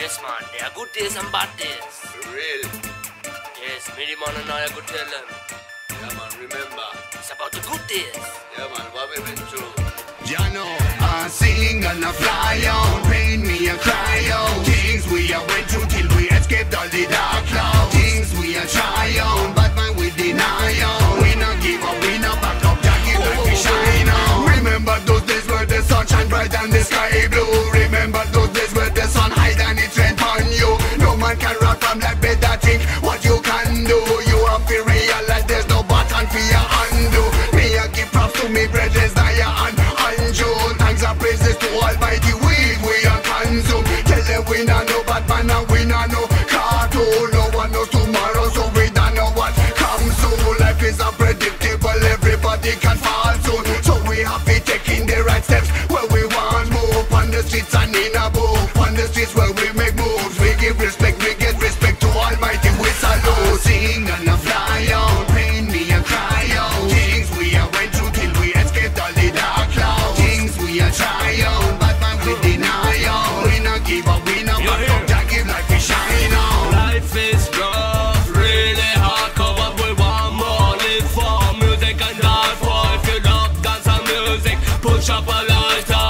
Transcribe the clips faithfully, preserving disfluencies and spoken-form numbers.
Yes, man, there are good days and bad days. For real. Yes, me the man and I could tell them. Yeah, man, remember. It's about the good days. Yeah, man, what we been through. You know, I sing and I fly on, pain me and cry on. Things we are went through till we escaped all the dark clouds. Things we are try on, but man we deny on. We not give up, we not back up, just give like we shine on. Remember those days where the sun shine bright and the sky blue. Remember those days where the sun hide and it rain on you. No man can run from that bed that think what you can do. You have to realize there's no button for your undo. Me I give props to me brethren, Zaya and Anjo. Thanks and praises to Almighty, we, we are consumed. Tell them we not know Batman and we not know cartoon. No one knows tomorrow, so we don't know what comes soon. Life is unpredictable, everybody can fall soon. So we have to take in the right steps where we want move. On the streets and in a book, on the streets where we make moves. We give respect, we get respect to Almighty, we salute. Sing and a fly out, pain me and cry out. Things we are went through till we escaped all the dark clouds. Things we are try on, but man we deny on. We not give up, we not back up, just give like we shine on. Life is rough, really hardcore, but we want more. Live for music and die for. If you love dance and music, push up a lighter.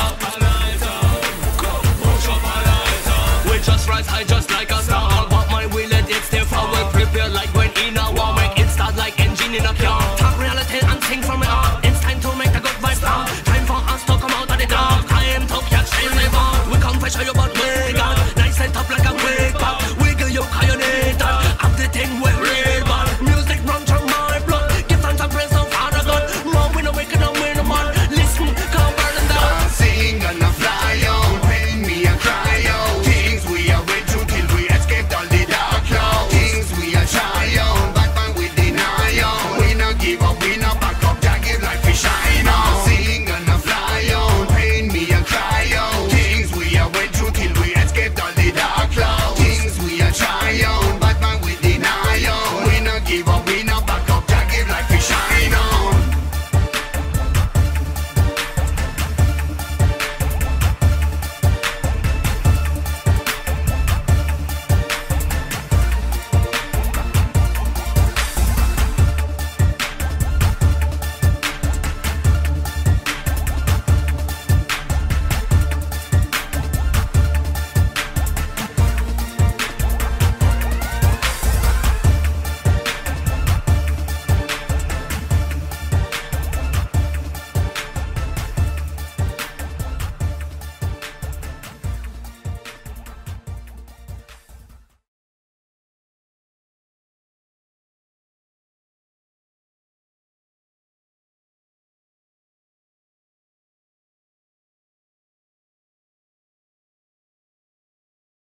Push up a lighter. We just rise high just like a star. But my will let it stay forward. Prepare like when in a war, make it start like engine in a car.